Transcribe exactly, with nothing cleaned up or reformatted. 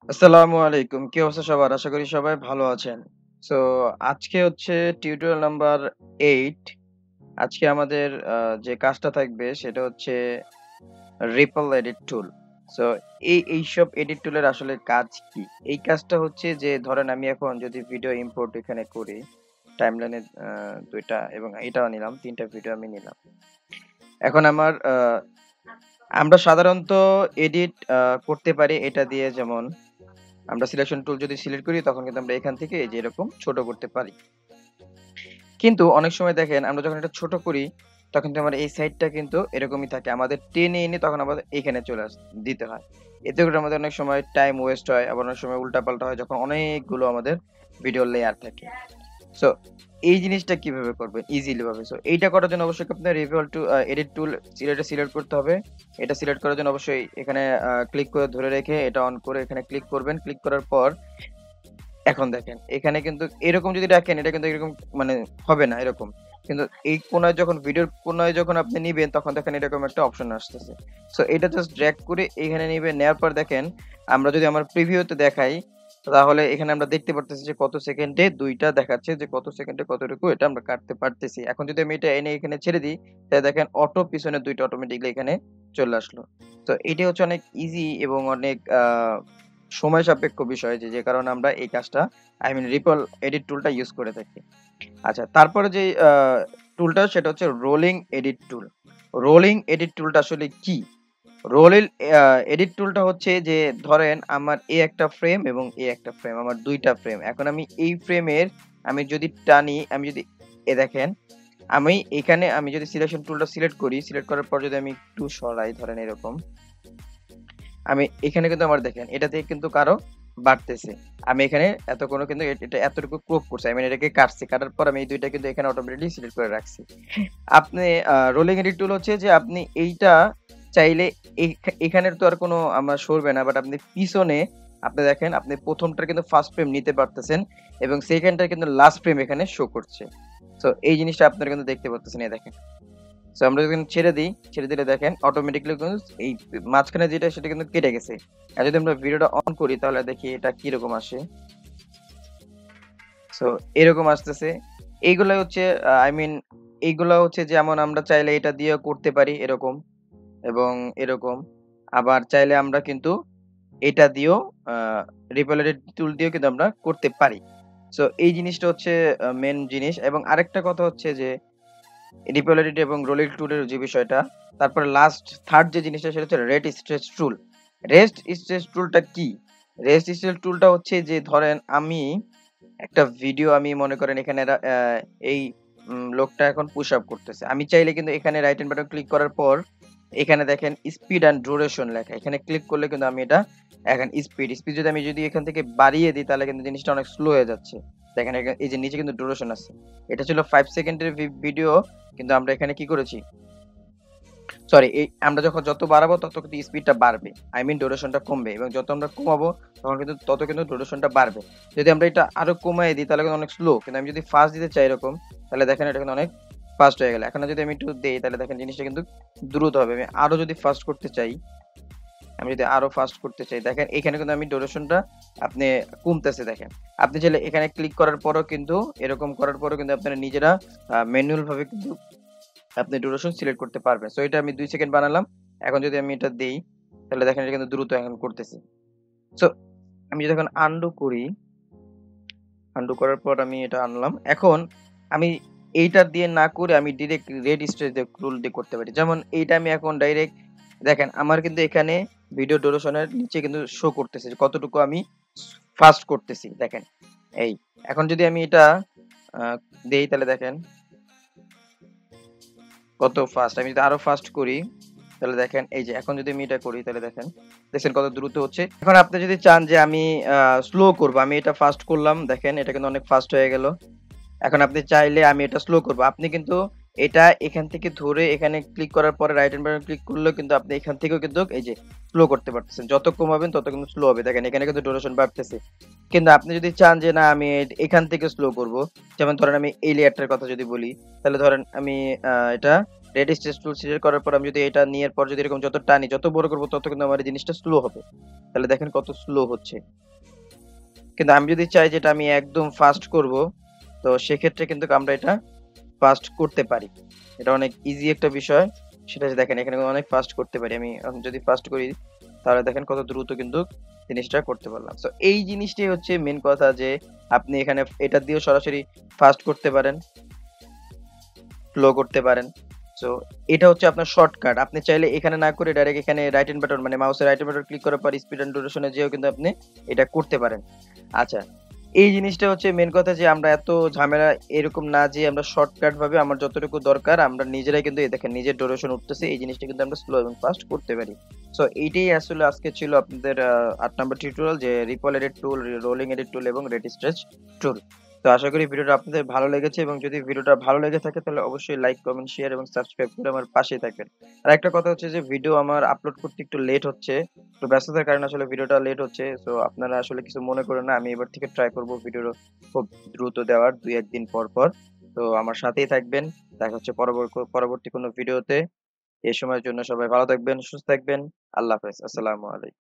আসসালামু আলাইকুম। কি অবস্থা সবার? আশা করি সবাই ভালো আছেন। সো আজকে হচ্ছে টিউটোরিয়াল নাম্বার আট। আজকে আমাদের আ যে কাজটা থাকবে সেটা হচ্ছে রিপল এডিট টুল। সো এই এইসব এডিট টুলের আসলে কাজ কি? এই কাজটা হচ্ছে যে ধরেন আমি এখন যদি ভিডিও ইম্পোর্ট এখানে করি, টাইমলাইনে আ দুই টা এবং এটাও নিলাম, তিন টা ভিডিও আমি নিলাম। এখন আমার আ আমরা সাধারণত এডিট আ করতে পারি এটা দিয়ে, যেমন আমরা সিলেকশন টুল যদি সিলেক্ট করি তখন কিন্তু আমরা এখান থেকে এই যে এরকম ছোট করতে পারি। কিন্তু অনেক সময় দেখেন আমরা যখন এটা ছোট করি তখন কিন্তু আমার এই সাইডটা কিন্তু এরকমই থাকে। আমাদের টেনে এনে তখন আমাদের এখানে চলে আস দিতে হয়। এতে করে আমাদের অনেক সময় টাইম ওয়েস্ট হয়, আবার অনেক সময় উল্টাপাল্টা হয় যখন অনেকগুলো আমাদের ভিডিওর লেয়ার থাকে। সো এই জিনিসটা কিভাবে করবেন ইজিলি ভাবে? সো এইটা করার জন্য অবশ্যই আপনার রিভল to uh edit tool select select করতে হবে। এটা সিলেক্ট করার জন্য অবশ্যই এখানে আ ক্লিক করে ধরে রেখে এটা অন করে এখানে ক্লিক করবেন। ক্লিক করার পর এখন দেখেন এখানে কিন্তু এরকম যদি রাখেন এটা কিন্তু এরকম মানে হবে না এরকম। কিন্তু এই কোণায় যখন ভিডিওর কোণায় যখন আপনি নিবেন তখন দেখেন এরকম একটা অপশন আসতেছে। সো এটা জাস্ট ড্র্যাগ করে এখানে নিবেন, নেওয়ার পর দেখেন আমরা যদি আমার প্রিভিউতে দেখাই তাহলে এখানে আমরা দেখতে পারতেছি যে কত সেকেন্ডে দুই টা দেখাচ্ছে যে কত সেকেন্ডে কতটুকু এটা আমরা কাটতে পারতেছি। এখন যদি আমি এটা এনে এখানে ছেড়ে দিই তাহলে দেখেন অটো পিছনে দুই টা অটোমেটিক্যালি এখানে চলে আসলো। তো এটি হচ্ছে অনেক ইজি এবং অনেক আ সময় সাপেক্ষ বিষয়, যে, যে কারণে আমরা এই কাজটা আই মিন রিপল এডিট টুলটা ইউজ করে থাকি। আচ্ছা, তারপরে যে আ টুলটা সেটা হচ্ছে rolling edit tool. Rolling edit টুলটা আসলে কি? রোলিল আ এডিট টুলটা হচ্ছে যে ধরেন আমার এ একটা ফ্রেম এবং এ একটা ফ্রেম, আমার দুই টা ফ্রেম। এখন আমি এই ফ্রেমের আমি যদি টানি, আমি যদি এ দেখেন আমি এখানে আমি যদি সিলেকশন টুলটা সিলেক্ট করি, সিলেক্ট করার পর যদি আমি একটু সরাই ধরেন এরকম। আমি এখানে কিন্তু আমার দেখেন এটা থেকে কিন্তু কারো বাড়তেছে। আমি এখানে এতক্ষণ কিন্তু এ এটা এতটুকু ক্রপ করছি। আমি এটাকে কাটছি। কাটার পর আমি এই দুই টা কিন্তু এখানে অটোমেটিক্যালি সিলেক্ট করে রাখছি। আপনি আ রোলিং এডিট টুল হচ্ছে যে আপনি এইটা চাইলে এখা এখানের তো আর কোনো আমার সরবে না। বাট আপনি পিছনে আপনি দেখেন আপনি প্রথম টার কিন্তু ফার্স্ট ফ্রেম নিতে পারতেছেন এবং সেকেন্ড টার কিন্তু লাস্ট ফ্রেম এখানে শো করছে। সো এই জিনিসটা আপনারা কিন্তু দেখতে পারতেছেন, এই দেখেন। সো আমরা যখন ছেড়ে দিই, ছেড়ে দিলে দেখেন অটোমেটিক্যালি কিন্তু এই মাঝখানে যেটা সেটা কিন্তু কেটে গেছে। আর যদি আমরা ভিডিওটা অন করি তাহলে দেখি এটা কিরকম আসে। সো এরকম আসতেছে। এইগুলা হচ্ছে আ আই মিন এইগুলা হচ্ছে যেমন আমরা চাইলে এটা দিয়েও করতে পারি এরকম এবং এরকম। আবার চাইলে আমরা কিন্তু এটা দিয়েও আ রিপেলেটেড টুল দিয়েও কিন্তু আমরা করতে পারি। সো এই জিনিসটা হচ্ছে আ মেইন জিনিস, এবং আরেকটা কথা হচ্ছে যে রিপোলারিটি এবং রোলিং টুলের যে বিষয়টা, তারপরে লাস্ট থার্ড যে জিনিসটা সেটা হচ্ছে rate stretch tool. Rest stretch টুলটা কি? রেস্ট স্ট্রেচ টুলটা হচ্ছে যে ধরেন আমি একটা ভিডিও আমি মনে করেন এখানে রা আ এই উম লোকটা এখন পুশ আপ করতেছে। আমি চাইলে কিন্তু এখানে রাইট হ্যান্ড বাটন ক্লিক করার পর এখানে দেখেন স্পিড অ্যান্ড ডিউরেশন লেখা। এখানে ক্লিক করলে কিন্তু আমি এটা এখন স্পিড, স্পিড যদি আমি যদি এখান থেকে বাড়িয়ে দিই তাহলে কিন্তু জিনিসটা অনেক স্লো হয়ে যাচ্ছে। দেখেন এখা এই যে নিচে কিন্তু ডিউরেশন আছে। এটা ছিল পাঁচ সেকেন্ডের ভি ভিডিও, কিন্তু আমরা এখানে কি করেছি? সরি, এই আমরা যখন যত বাড়াবো তত কিন্তু স্পিডটা বাড়বে। আই মিন ডিউরেশনটা কমবে, এবং যত আমরা কমাবো তখন কিন্তু তত কিন্তু ডিউরেশনটা বাড়বে। যদি আমরা এটা আরো কমায় দিই তাহলে কিন্তু অনেক স্লো। কিন্তু আমি যদি ফাস্ট দিতে চাই এরকম, তাহলে দেখেন এটা কিন্তু অনেক ফাস্ট হয়ে গেল। এখন যদি আমি একটু দেই তাহলে দেখেন জিনিসটা কিন্তু দ্রুত হবে। আমি আরো যদি ফাস্ট করতে চাই, আমি যদি আরো ফাস্ট করতে চাই দেখেন এখানে কিন্তু আমি ডিউরেশনটা আপনি কমতেছে দেখেন। আপনি চাইলে এখানে ক্লিক করার পরেও কিন্তু এরকম করার পরেও কিন্তু আপনারা নিজেরা আ ম্যানুয়াল ভাবে কিন্তু আপনি ডিউরেশন সিলেক্ট করতে পারবেন। সো এটা আমি দুই সেকেন্ড বানালাম। এখন যদি আমি এটা দেই, তাহলে দেখেন এটা কিন্তু দ্রুত এখন করতেছে। সো আমি যদি এখন আনডু করি, আনডু করার পর আমি এটা আনলাম। এখন আমি এইটা দিয়ে না করে আমি ডিরেক্ট রেড স্ট্রেচ দিয়ে টুল দিয়ে করতে পারি। যেমন এইটা আমি এখন ডাইরেক্ট দেখেন আমার কিন্তু এখানে ভিডিও ডিউরেশন এর নিচে কিন্তু শো করতেছে যে কতটুকু আমি ফাস্ট করতেছি দেখেন। এই এখন যদি আমি এটা আ দেই তাহলে দেখেন কত ফাস্ট। আমি যদি আরো ফাস্ট করি তাহলে দেখেন এই যে এখন যদি আমি এটা করি তাহলে দেখেন, দেখছেন কত দ্রুত হচ্ছে। এখন আপনি যদি চান যে আমি আ স্লো করব, আমি এটা ফাস্ট করলাম, দেখেন এটা কিন্তু অনেক ফাস্ট হয়ে গেল। এখন আপনি চাইলে আমি এটা স্লো করব। আপনি কিন্তু এটা এখান থেকে ধরে এখানে ক্লিক করার পরে রাইট হ্যান্ড বাটন ক্লিক করলেও কিন্তু আপনি এখান থেকেও কিন্তু এই যে স্লো করতে পারতেছেন। যত কমাবেন তত কিন্তু স্লো হবে। দেখেন এখানে কিন্তু ডিউরেশন বাড়তেছে। কিন্তু আপনি যদি চান যে না আমি এ এখান থেকে স্লো করব, যেমন ধরেন আমি এই লেয়ারটার কথা যদি বলি, তাহলে ধরেন আমি আ এটা রেডি স্ট্রেচ টুল সিলেক্ট করার পর আমি যদি এটা নেয়ার পর যদি এরকম যত টানি, যত বড় করব তত কিন্তু আমার এই জিনিসটা স্লো হবে। তাহলে দেখেন কত স্লো হচ্ছে। কিন্তু আমি যদি চাই যে এটা আমি একদম ফাস্ট করব, তো সেক্ষেত্রে কিন্তু আমরা এটা ফাস্ট করতে পারি। এটা অনেক ইজি একটা বিষয়। সেটা যে দেখেন এখানে অনেক ফাস্ট করতে পারি। আমি এখন যদি ফাস্ট করি তাহলে দেখেন কত দ্রুত কিন্তু জিনিসটা করতে পারলাম। সো এই জিনিসটাই হচ্ছে মেইন কথা যে আপনি এখানে এটা দিয়েও সরাসরি ফাস্ট করতে পারেন, স্লো করতে পারেন। সো এটা হচ্ছে আপনার শর্টকাট। আপনি চাইলে এখানে না করে ডাইরেক্ট এখানে রাইট হ্যান্ড বাটন মানে মাউসের রাইট হ্যান্ড বাটন ক্লিক করার পর স্পিড এন্ড ডিউরেশন এ যেয়েও কিন্তু আপনি এটা করতে পারেন। আচ্ছা, এই জিনিসটা হচ্ছে মেইন কথা যে আমরা এত ঝামেলা এরকম না যে আমরা শর্টকাট ভাবে আমার যতটুকু দরকার আমরা নিজেরাই কিন্তু এই দেখেন নিজের ডিউরেশন উঠতেছে। এই জিনিসটা কিন্তু আমরা স্লো এবং ফাস্ট করতে পারি। সো এইটাই আসলে আজকে ছিল আপনাদের আ আট নাম্বার টিউটোরিয়াল যে ripple edit tool, rolling edit tool এবং রেড স্ট্রেচ টুল। তো আশা করি ভিডিওটা আপনাদের ভালো লেগেছে এবং যদি ভিডিওটা ভালো লেগে থাকে তাহলে অবশ্যই লাইক, কমেন্ট, শেয়ার এবং সাবস্ক্রাইব করে আমার পাশেই থাকবেন। আরেকটা কথা হচ্ছে যে ভিডিও আমার আপলোড করতে একটু লেট হচ্ছে। তো ব্যস্ততার কারণে আসলে ভিডিওটা লেট হচ্ছে। সো আপনারা আসলে কিছু মনে করেন না। আমি এবার থেকে ট্রাই করব ভিডিও খুব দ্রুত দেওয়ার দুই এক দিন পর, পর। তো আমার সাথেই থাকবেন। দেখা হচ্ছে পরবর পরবর্তী কোনো ভিডিওতে। এ সময়ের জন্য সবাই ভালো থাকবেন, সুস্থ থাকবেন। আল্লাহ হাফেজ। আসসালামু আলাইকুম।